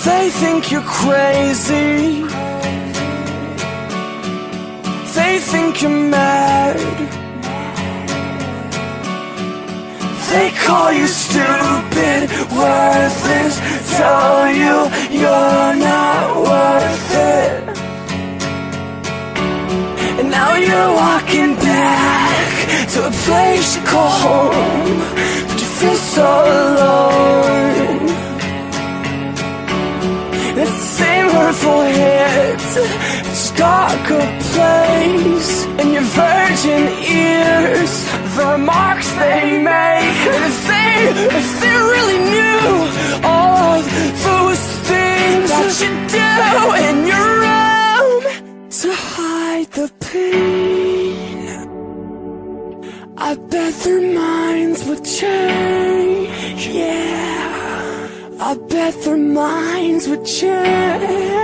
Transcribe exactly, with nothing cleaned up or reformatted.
They think you're crazy. They think you're mad. They call you stupid, worthless, tell you you're not worth it. And now you're walking back to a place you call home, but you feel so alone. It's the same hurtful hits, it's dark a place. In your virgin ears, the remarks they make. And if they, if they really knew all of those things that you do in your room to hide the pain, I bet their minds would change. Yeah, I bet their minds would change.